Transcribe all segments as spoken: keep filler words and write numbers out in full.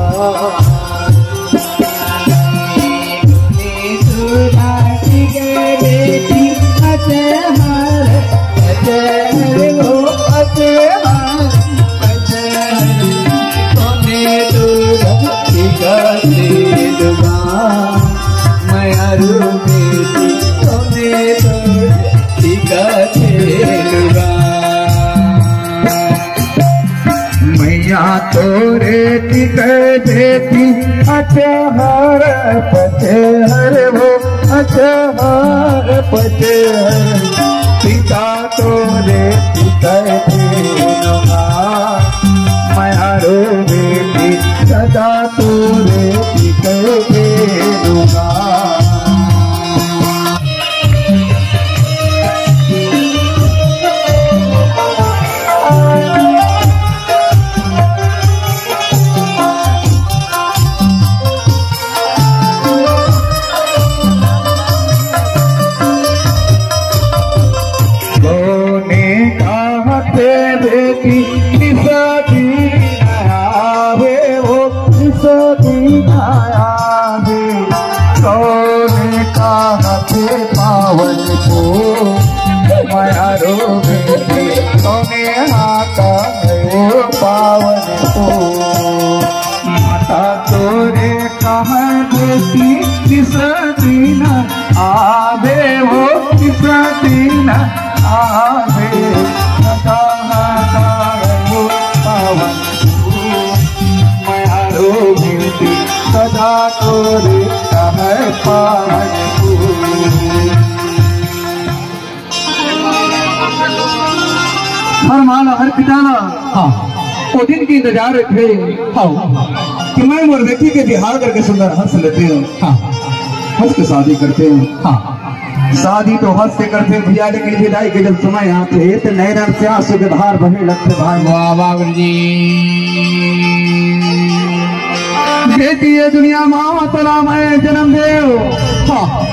तोरे टिक देती अचहर पचहर वो अचहर पचहर पिता तोरे टिक देनुगा मारो बेटी सदा तोरे टिक देनुगा। पावन को मारो बेटी तोने हाथा पावन को माता तोरे कहाँ बेटी किस दिन आवे वो किस दिन आवे वो पावन को मारो बेटी सदा तोरे कहाँ पावन हर माला हर पिताना हाँ वो दिन की इंतजार थे हाँ कि मैं मोर बेटी के बिहार करके सुंदर हंस लेते हैं हाँ हंस के शादी करते हैं हाँ शादी तो हंस से करते हैं भैया लेकिन विदाई के जब समय आते तो नए रंग से आंसू के धार बहने लगते भाई। वाह वाह गुरुजी बेटी ये दुनिया माँ तला मैं जन्म देव हाँ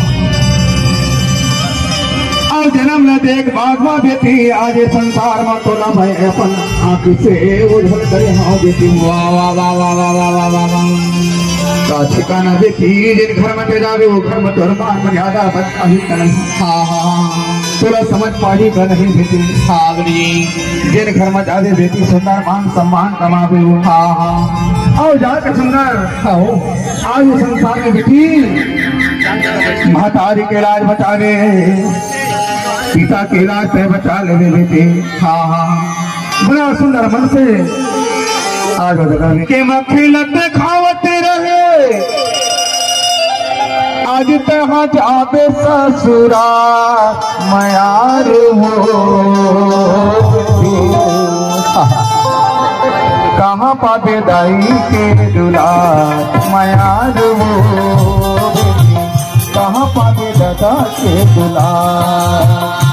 जन्म न देख बागवा बेटी आज संसार में तो न मैं अपन आँख से उधर करे हाँ बेटी। वाह वाह वाह वाह वाह वाह वाह वाह वाह ठिकाना बेटी जिन घर में जावे वो घर में तोर मान मर्यादा बच्चा ही नहीं हाँ हाँ तोला समझ पाही का नहीं बेटी हाँ बेटी जिन घर में जावे बेटी सुंदर मान सम्मान कमावे वो हाँ हाँ आओ जाकर सुंदर आओ आज संसार में बेटी महतारी के लाज बचा ले पिता के लाज पे बचा ले बेटे हाँ हाँ बड़ा सुंदर मन से आज बता के मखिलत खावत रहे आज तहाँ जाबे ससुरा मयार हो कहाँ पाबे दाई के दुलार मयार हो कहाँ पाबे दादा के दुलार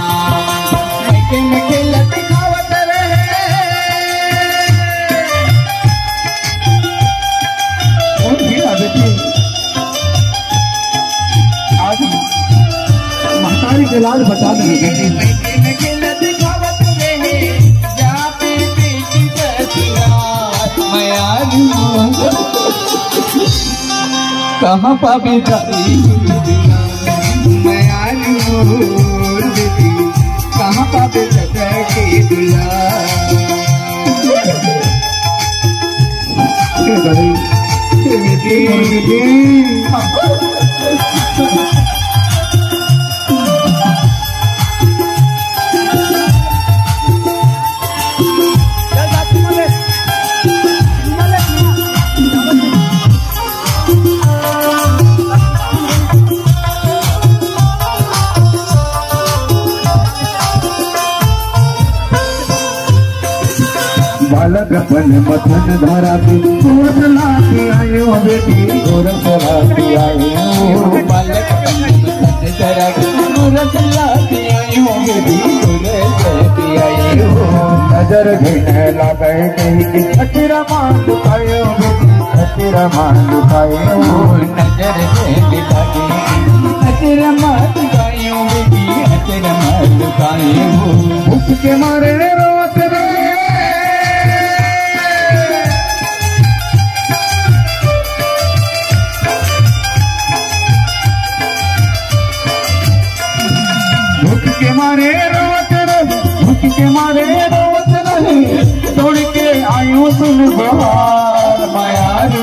आज महतारी के लाल बचा देंगे कहाँ पाबे दाई कहाँ पाबे दादा के दुलार बालक अपन मथन धरा के गोरख लाके आयो बेटी गोरख लाके आयो बालक अपन मथन धरा के गोरख लाके आयो बेटी गोरख लाके आयो नजर घिने लागे कहीं अतेरा मान दुखायो बेटी अतेरा मान दुखायो नजर घिने लागे अतेरा मान दुखायो बेटी अतेरा मान दुखायो भूख के मारे रोते के मारे रोज नहीं तोड़ के आयो सुन बहार मायारू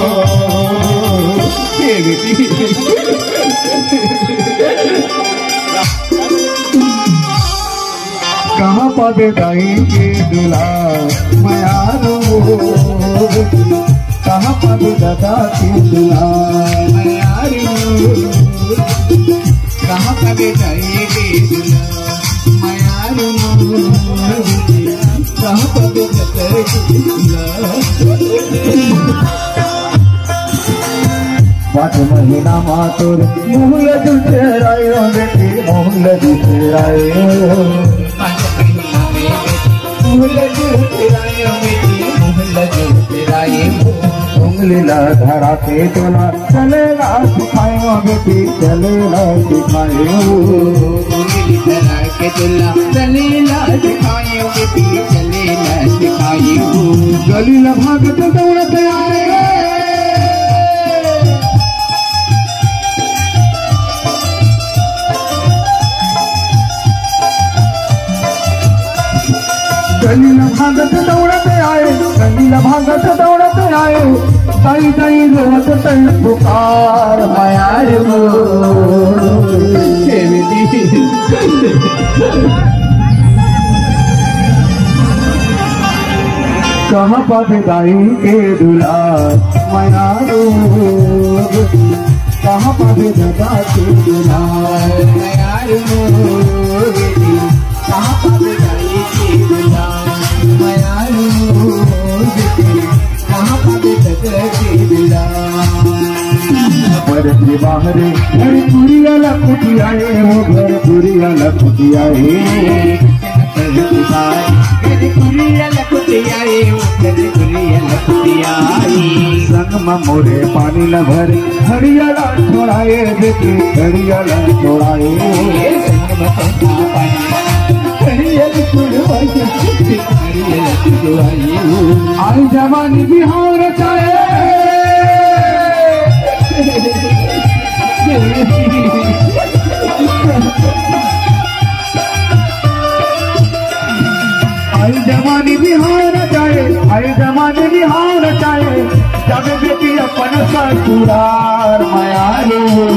कहाँ पावे दाई के दुला मायारू कहाँ पावे दादा की दुला मायारू कहाँ पावे दाई के दुला मायारू कहाँ पावे दादा की दुला पाँच महीना मातुर मोहल जुटेरायो बेटी मोहल जुटेरायो मोहल जुटेरायो बेटी मोहल जुटेरायो उंगलीला धरा के तोला चलेला सिखायो बेटी चलेला सिखायो उंगली धरा के तोला चलेला सिखायो बेटी चलेला सिखायो गलीला भागत दौड़त आए गलीला भागत दौड़ते आए गलीला भागत दौड़ते आए ताई ताई रोत तन पुकार मायारू कहाँ पावे दाई के दुला मायारू कहाँ पावे दादा के दुला मायारू कहाँ पावे दाई के दुला मायारू कहाँ पावे दादा के दुला घर से बाहर घर पुरिया लखुटी आए हो घर पुरिया लखुटी आए संग मोरे पानी न भरे हरियाला छोड़ाए बेटी हरियाला छोड़ाए आई जवानी बिहार चाहे आई जवानी बिहार जाए आई जवानी बिहार जाए जब बेटी अपन ससुरार मायारू